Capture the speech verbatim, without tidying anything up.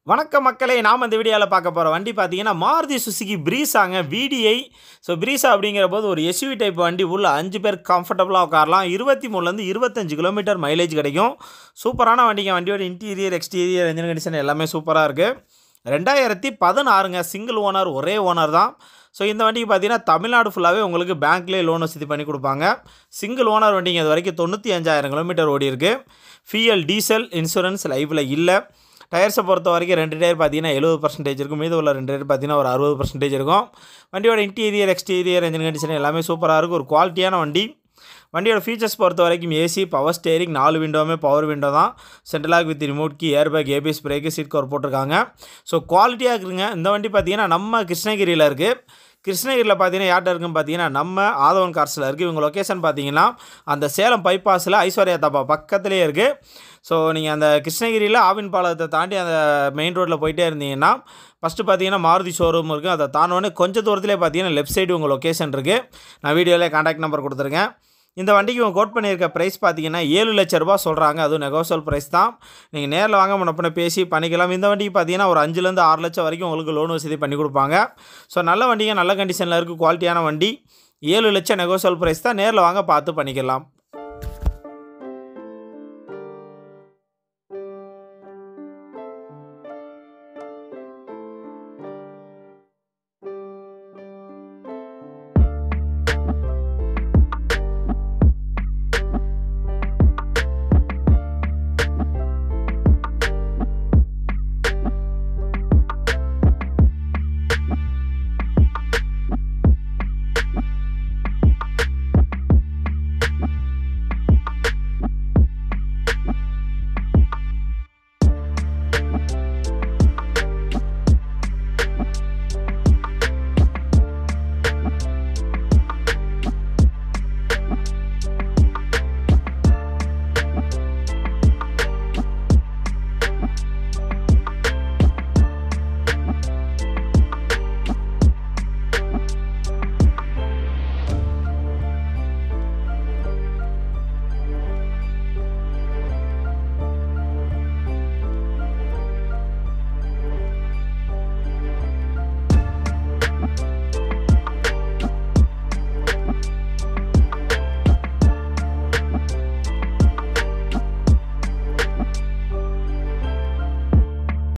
வணக்கம் மக்களே, நாம் இந்த வீடியோவில் பார்க்க போகிற வண்டி பார்த்தீங்கன்னா மாருதி சுசுகி பிரீஸாங்க விடிஐ. ஸோ பிரீஸா அப்படிங்கிற போது ஒரு எஸ்யூவி டைப் வண்டி, உள்ள அஞ்சு பேர் கம்ஃபர்டபுளாக உட்காரலாம். இருபத்தி மூணுலேருந்து இருபத்தஞ்சு கிலோமீட்டர் மைலேஜ் கிடைக்கும். சூப்பரான வண்டிங்க. வண்டியோட இன்டீரியர் எக்ஸ்டீரியர் என்ஜின் கண்டிஷன் எல்லாமே சூப்பராக இருக்குது. ரெண்டாயிரத்தி பதினாறுங்க, சிங்கிள் ஓனர், ஒரே ஓனர் தான். ஸோ இந்த வண்டிக்கு பார்த்தீங்கன்னா தமிழ்நாடு ஃபுல்லாகவே உங்களுக்கு பேங்க்லேயே லோன் வசதி பண்ணி கொடுப்பாங்க. சிங்கிள் ஓனர் வண்டிங்க. இது வரைக்கும் தொண்ணூற்றி அஞ்சாயிரம் கிலோமீட்டர் ஓடி இருக்குது. ஃபியூயல் டீசல் இன்சூரன்ஸ் லைஃப்பில் இல்லை. டயர்ஸை பொறுத்த வரைக்கும் ரெண்டு டயர் பார்த்தீங்கன்னா எழுபது பர்சன்டேஜ் இருக்கும். மீது உள்ள ரெண்டு டயர் பார்த்தீங்கன்னா ஒரு அறுபது பர்சன்டேஜ் இருக்கும். வண்டியோட இன்டீரியர் எக்ஸ்டீரியர் என்ஜின் கண்டிஷன் எல்லாமே சூப்பராக இருக்கும். ஒரு குவாலிட்டியான வண்டி. வண்டியோட ஃபீச்சர்ஸ் பொறுத்த வரைக்கும் ஏசி, பவர் ஸ்டேரிங், நாலு விண்டோவுமே பவர் விண்டோ தான். Central lock with remote key, air bag, ABS brake, seat cover போட்டிருக்காங்க. ஸோ குவாலிட்டியாக இருக்குதுங்க. இந்த வண்டி பார்த்தீங்கன்னா நம்ம கிருஷ்ணகிரியில் இருக்குது. கிருஷ்ணகிரியில் பார்த்தீங்கன்னா யார்ட்ட இருக்குன்னு பார்த்தீங்கன்னா நம்ம ஆதவன் கார்ஸில் இருக்குது. இவங்க லொக்கேஷன் பார்த்தீங்கன்னா அந்த சேலம் பைபாஸில் ஐஸ்வர்யா தாப்பா பக்கத்துலேயே இருக்குது. ஸோ நீங்கள் அந்த கிருஷ்ணகிரியில் ஆவின் பாலத்தை தாண்டி அந்த மெயின் ரோட்டில் போயிட்டே இருந்தீங்கன்னா ஃபஸ்ட்டு பார்த்தீங்கன்னா மாருதி ஷோரூம் இருக்குது. அதை தாண்டோடனே கொஞ்சம் தூரத்துலேயே பார்த்தீங்கன்னா லெஃப்ட் சைடு உங்கள் லொக்கேஷன் இருக்குது. நான் வீடியோவிலே கான்டாக்ட் நம்பர் கொடுத்துருக்கேன். இந்த வண்டிக்கு இவங்க கோட் பண்ணியிருக்க ப்ரைஸ் பார்த்தீங்கன்னா ஏழு லட்ச ரூபா சொல்கிறாங்க. அதுவும் நெகோசியல் ப்ரைஸ் தான். நீங்கள் நேரில் வாங்க முன்னப்பின பேசி பண்ணிக்கலாம். இந்த வண்டிக்கு பார்த்தீங்கன்னா ஒரு அஞ்சுலேருந்து ஆறு லட்சம் வரைக்கும் உங்களுக்கு லோன் வசதி பண்ணி கொடுப்பாங்க. ஸோ நல்ல வண்டிங்க, நல்ல கண்டிஷனில் இருக்குது, குவாலிட்டியான வண்டி. ஏழு லட்சம் நெகோசியல் ப்ரைஸ் தான். நேரில் வாங்க பார்த்து பண்ணிக்கலாம்.